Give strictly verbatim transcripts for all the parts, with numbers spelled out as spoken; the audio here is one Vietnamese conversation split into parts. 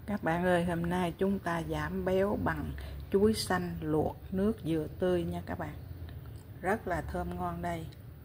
Các bạn ơi, hôm nay chúng ta giảm béo bằng chuối xanh luộc nước dừa tươi nha các bạn. Rất là thơm ngon đây.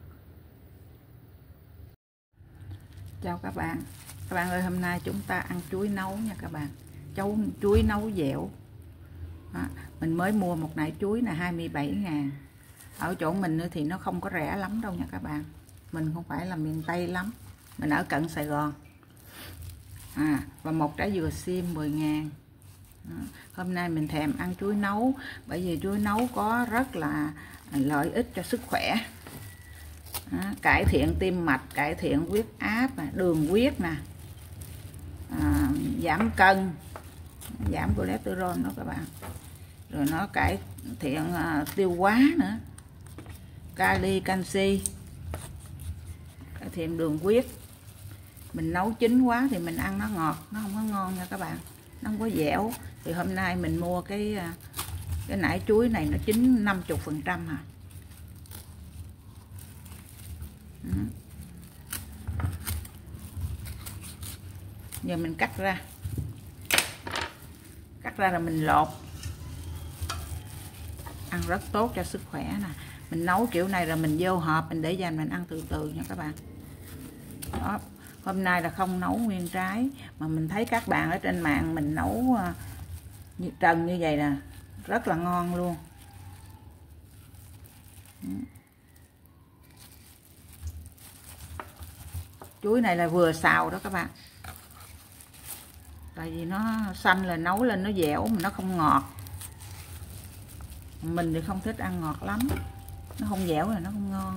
Chào các bạn. Các bạn ơi, hôm nay chúng ta ăn chuối nấu nha các bạn. Cháu chuối nấu dẻo. Đó, mình mới mua một nải chuối là hai mươi bảy ngàn. Ở chỗ mình thì nó không có rẻ lắm đâu nha các bạn. Mình không phải là miền Tây lắm. Mình ở cận Sài Gòn. À, và một trái dừa xiêm mười ngàn. Đó. Hôm nay mình thèm ăn chuối nấu, bởi vì chuối nấu có rất là lợi ích cho sức khỏe. Đó, cải thiện tim mạch, cải thiện huyết áp, đường huyết nè, à, giảm cân, giảm cholesterol đó các bạn. Rồi nó cải thiện uh, tiêu hóa nữa, kali, canxi, cải thiện đường huyết. Mình nấu chín quá thì mình ăn nó ngọt, nó không có ngon nha các bạn, nó không có dẻo. Thì hôm nay mình mua cái cái nải chuối này nó chín năm mươi phần trăm à. Giờ mình cắt ra, cắt ra là mình lột, ăn rất tốt cho sức khỏe nè. Mình nấu kiểu này rồi mình vô hộp, mình để dành mình ăn từ từ nha các bạn. Đó. Hôm nay là không nấu nguyên trái, mà mình thấy các bạn ở trên mạng mình nấu như trần như vậy nè, rất là ngon luôn. Chuối này là vừa xào đó các bạn. Tại vì nó xanh là nấu lên nó dẻo mà nó không ngọt. Mình thì không thích ăn ngọt lắm, nó không dẻo là nó không ngon.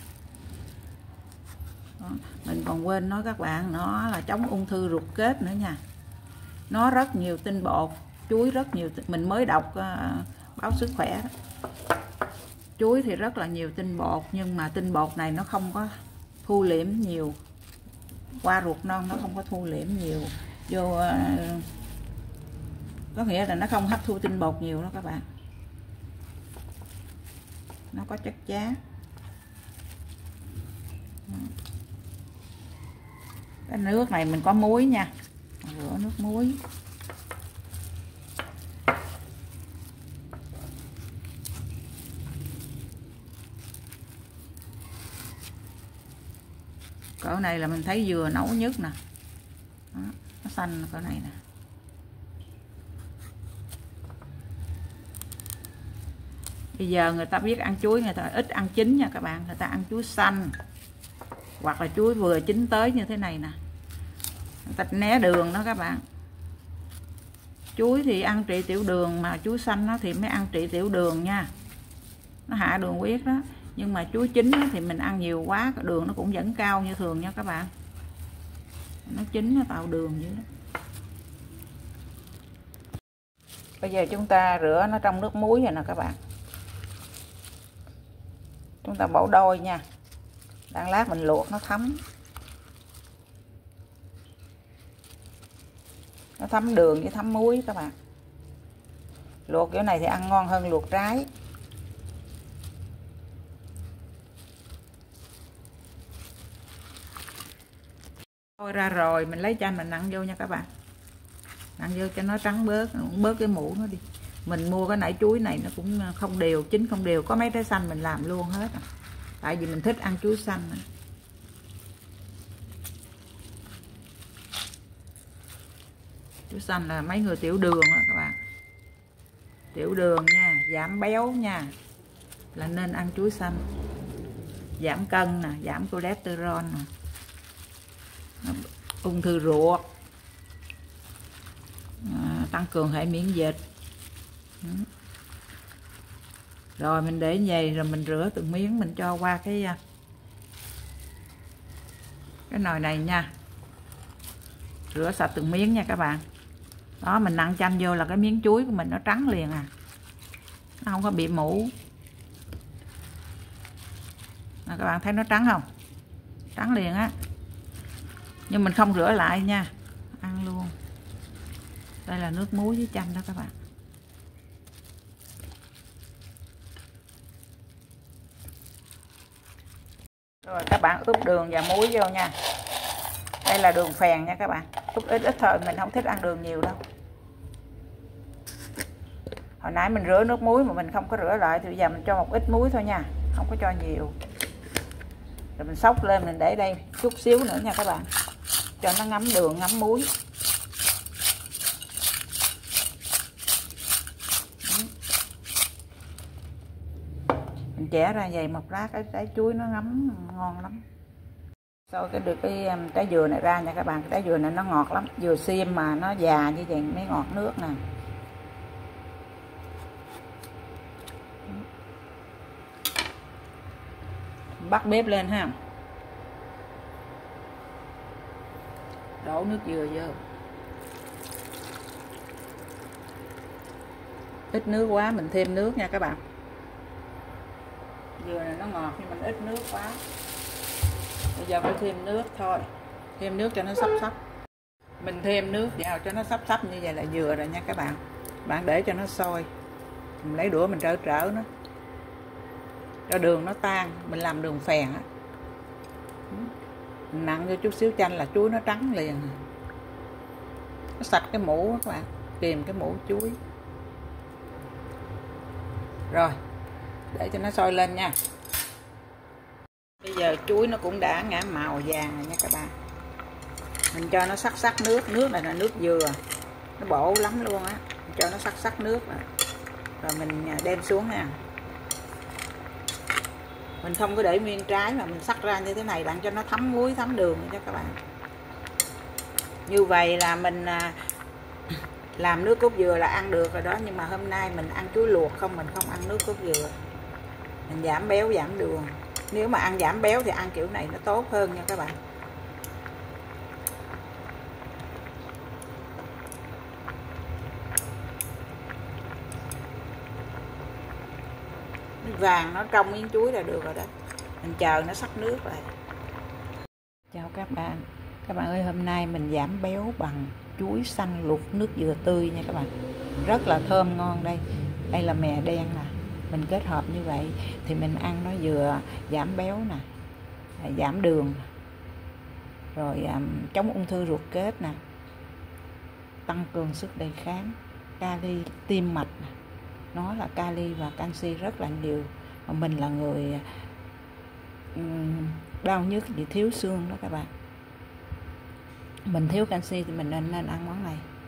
Đó. Mình còn quên nói các bạn, nó là chống ung thư ruột kết nữa nha. Nó rất nhiều tinh bột, chuối rất nhiều, mình mới đọc uh, báo sức khỏe đó. Chuối thì rất là nhiều tinh bột, nhưng mà tinh bột này nó không có thu liễm nhiều, qua ruột non nó không có thu liễm nhiều vô, uh, có nghĩa là nó không hấp thu tinh bột nhiều đó các bạn. Nó có chất xám. Cái nước này mình có muối nha, rửa nước muối. Cỡ này là mình thấy vừa nấu nhất nè. Đó, nó xanh cỡ này nè. Bây giờ người ta biết ăn chuối, người ta ít ăn chín nha các bạn. Người ta ăn chuối xanh, hoặc là chuối vừa chín tới như thế này nè. Người ta né đường đó các bạn. Chuối thì ăn trị tiểu đường, mà chuối xanh nó thì mới ăn trị tiểu đường nha. Nó hạ đường huyết đó. Nhưng mà chuối chín thì mình ăn nhiều quá, đường nó cũng vẫn cao như thường nha các bạn. Nó chín nó tạo đường vậy đó. Bây giờ chúng ta rửa nó trong nước muối rồi nè các bạn. Chúng ta bổ đôi nha. Đang lát mình luộc nó thấm. Nó thấm đường với thấm muối các bạn. Luộc kiểu này thì ăn ngon hơn luộc trái. Thôi ra rồi mình lấy chanh mình nặn vô nha các bạn. Nặn vô cho nó trắng bớt, bớt cái mũ nó đi. Mình mua cái nải chuối này nó cũng không đều, chín không đều, có mấy trái xanh mình làm luôn hết. Tại vì mình thích ăn chuối xanh. Chuối xanh là mấy người tiểu đường đó các bạn. Tiểu đường nha, giảm béo nha, là nên ăn chuối xanh. Giảm cân nè, giảm cholesterol nè, ung thư ruột, à, tăng cường hệ miễn dịch. Rồi mình để vậy rồi mình rửa từng miếng, mình cho qua cái cái nồi này nha. Rửa sạch từng miếng nha các bạn. Đó, mình nặn chanh vô là cái miếng chuối của mình nó trắng liền à. Nó không có bị mủ. Nè, các bạn thấy nó trắng không? Trắng liền á. Nhưng mình không rửa lại nha, ăn luôn. Đây là nước muối với chanh đó các bạn. Rồi các bạn ướp đường và muối vô nha. Đây là đường phèn nha các bạn. Ướp ít ít thôi, mình không thích ăn đường nhiều đâu. Hồi nãy mình rửa nước muối mà mình không có rửa lại thì bây giờ mình cho một ít muối thôi nha, không có cho nhiều. Rồi mình xóc lên, mình để đây chút xíu nữa nha các bạn, cho nó ngấm đường ngấm muối. Mình chẻ ra vậy một lát cái trái chuối nó ngấm ngon lắm. Sau cái được cái trái dừa này ra nha các bạn, trái dừa này nó ngọt lắm, dừa xiêm mà nó già như vậy mới ngọt nước nè. Bắt bếp lên ha, đổ nước dừa vô, ít nước quá mình thêm nước nha các bạn. Dừa này nó ngọt nhưng mình ít nước quá, bây giờ phải thêm nước thôi, thêm nước cho nó sắp sắp. Mình thêm nước vào cho nó sắp sắp như vậy là vừa rồi nha các bạn. Bạn để cho nó sôi, mình lấy đũa mình trở trở nó, cho đường nó tan. Mình làm đường phèn á, mình nặn vô chút xíu chanh là chuối nó trắng liền, nó sạch cái mũ các bạn, tìm cái mũ chuối. Rồi để cho nó sôi lên nha. Bây giờ chuối nó cũng đã ngả màu vàng rồi nha các bạn, mình cho nó sắc sắc nước. Nước này là nước dừa, nó bổ lắm luôn á, cho nó sắc sắc nước rồi, rồi mình đem xuống nha. Mình không có để nguyên trái mà mình sắc ra như thế này bạn, cho nó thấm muối thấm đường cho các bạn. Như vậy là mình làm nước cốt dừa là ăn được rồi đó, nhưng mà hôm nay mình ăn chuối luộc không, mình không ăn nước cốt dừa. Mình giảm béo giảm đường. Nếu mà ăn giảm béo thì ăn kiểu này nó tốt hơn nha các bạn. Nước vàng nó trong miếng chuối là được rồi đó, mình chờ nó sắc nước lại. Chào các bạn. Các bạn ơi, hôm nay mình giảm béo bằng chuối xanh luộc nước dừa tươi nha các bạn, rất là thơm ngon. Đây đây là mè đen nè, mình kết hợp như vậy thì mình ăn nó vừa giảm béo nè, giảm đường, rồi um, chống ung thư ruột kết nè, tăng cường sức đề kháng, kali tim mạch nè. Nó là kali và canxi rất là nhiều, mà mình là người um, đau nhức vì thiếu xương đó các bạn, mình thiếu canxi thì mình nên nên ăn món này.